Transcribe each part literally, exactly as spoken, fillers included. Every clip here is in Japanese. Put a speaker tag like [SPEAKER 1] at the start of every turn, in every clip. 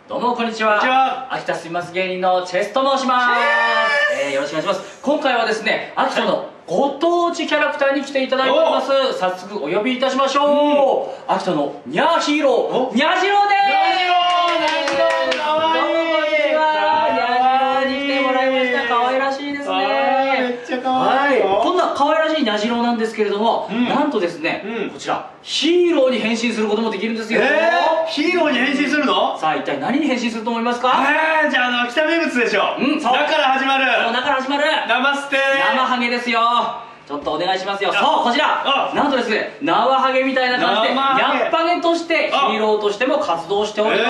[SPEAKER 1] どうもこんにちは。
[SPEAKER 2] こんにちは。
[SPEAKER 1] 秋田住みます芸人のチェスと申します。えー、よろしくお願いします。今回はですね、秋田のご当地キャラクターに来ていただいております。早速お呼びいたしましょう。秋田のニャーヒーロー、ニャジローです。ニャジロー、ニャジロー、かわいい。どうもこんにちは。ニャジローに来てもらいました。可愛らしいですね。
[SPEAKER 2] めっちゃ可愛いよ。
[SPEAKER 1] こんな可愛らしいニャジローなんですけれども、なんとですね、こちらヒーローに変身することもできるんですよ。
[SPEAKER 2] ヒーローに変身するの？
[SPEAKER 1] さあ一体何に変身すると思いますか？
[SPEAKER 2] えー、じゃああの秋田名物でしょ。
[SPEAKER 1] うん、そう。
[SPEAKER 2] だから始まる。
[SPEAKER 1] そう、だから始まる。
[SPEAKER 2] ナマステー。
[SPEAKER 1] 生ハゲですよ。ちょっとお願いしますよ。そう、こちらなんとですね、生ハゲみたいな感じでニャッパゲとしてヒーローとしても活動しております。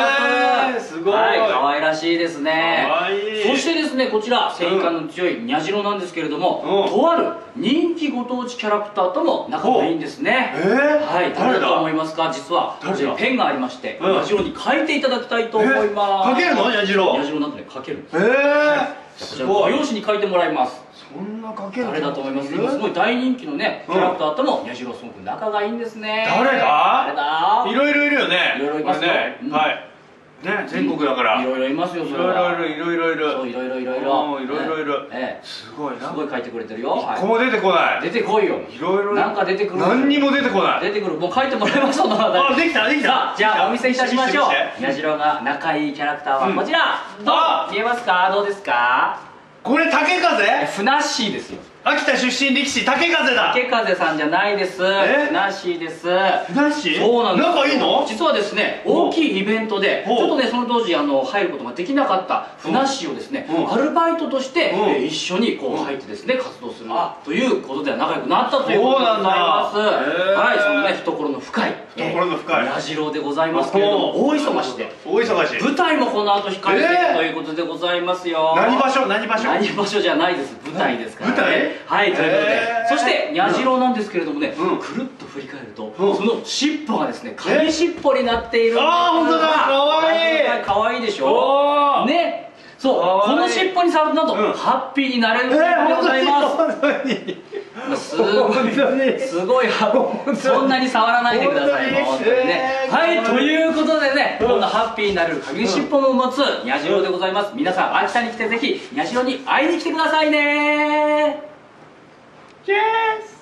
[SPEAKER 2] えー、すごい。
[SPEAKER 1] はい、可愛らしいですね。
[SPEAKER 2] 可愛い。そ
[SPEAKER 1] そしてですね、こちら正義感の強いニャジロなんですけれども、とある人気ご当地キャラクターとも仲がいいんですね。
[SPEAKER 2] えー、
[SPEAKER 1] はい、誰だと思いますか？実はペンがありまして、ニャジロに書いていただきたいと思います。
[SPEAKER 2] 書けるの？ニャジロ。
[SPEAKER 1] ニャジロなんとね、書けるんです。
[SPEAKER 2] ええ。
[SPEAKER 1] こちら画用紙に書いてもらいます。
[SPEAKER 2] そんな書けるの？
[SPEAKER 1] 誰だと思います？今すごい大人気のねキャラクターともニャジロすごく仲がいいんですね。
[SPEAKER 2] 誰だ？
[SPEAKER 1] 誰だ？
[SPEAKER 2] いろいろいるよね。
[SPEAKER 1] いろいろいますよ。
[SPEAKER 2] はい。ね、全国だから。
[SPEAKER 1] いろいろいますよ。
[SPEAKER 2] いろいろいる、いろいろいる。
[SPEAKER 1] そう、いろいろいろいろ。
[SPEAKER 2] いろいろいる。
[SPEAKER 1] ええ、
[SPEAKER 2] すごいな。
[SPEAKER 1] すごい書いてくれてるよ。
[SPEAKER 2] 一個も出てこない。
[SPEAKER 1] 出てこいよ。
[SPEAKER 2] いろいろ。
[SPEAKER 1] なんか出てくる。
[SPEAKER 2] 何にも出てこない。
[SPEAKER 1] 出てくる。もう書いてもらいました。
[SPEAKER 2] あ、できた、できた。
[SPEAKER 1] じゃあお見せいたしましょう。ニャジロが仲いいキャラクターはこちら。どう見えますか？どうですか？
[SPEAKER 2] これ竹風？
[SPEAKER 1] ふなっしーですよ。
[SPEAKER 2] 秋田出身力士竹風だ。
[SPEAKER 1] 竹風さんじゃないです。ふなっしーです。
[SPEAKER 2] ふなっしー？
[SPEAKER 1] そうなんです。
[SPEAKER 2] 仲いいの？
[SPEAKER 1] 実はですね、大きいイベントでちょっとねその当時あの入ることができなかったふなっしーをですね、アルバイトとして一緒にこう入ってですね活動するということで仲良くなったということでございます。はい、そのね懐の深い
[SPEAKER 2] 懐の深いニ
[SPEAKER 1] ャジロでございますけれども、大忙しで
[SPEAKER 2] 大忙し
[SPEAKER 1] 舞台もこの後控えているということでございますよ。
[SPEAKER 2] 何場所？何場所？
[SPEAKER 1] 何場所じゃないです。舞台ですからね。
[SPEAKER 2] 舞台？
[SPEAKER 1] はい、ということで、そしてニャジロなんですけれどもね、くるっと振り返るとその尻尾がですね紙尻尾になっているんです。
[SPEAKER 2] ああ、本当だ。かわいい。
[SPEAKER 1] かわいいでしょ。ね、そう、この尻尾に触るとなんとハッピーになれるということでございます。すごい、すごい、そんなに触らないでください。本当にね。はい、ということでね、こんなハッピーになれる紙尻尾も持つニャジロでございます。皆さん秋田に来てぜひニャジロに会いに来てくださいね。
[SPEAKER 2] チェース。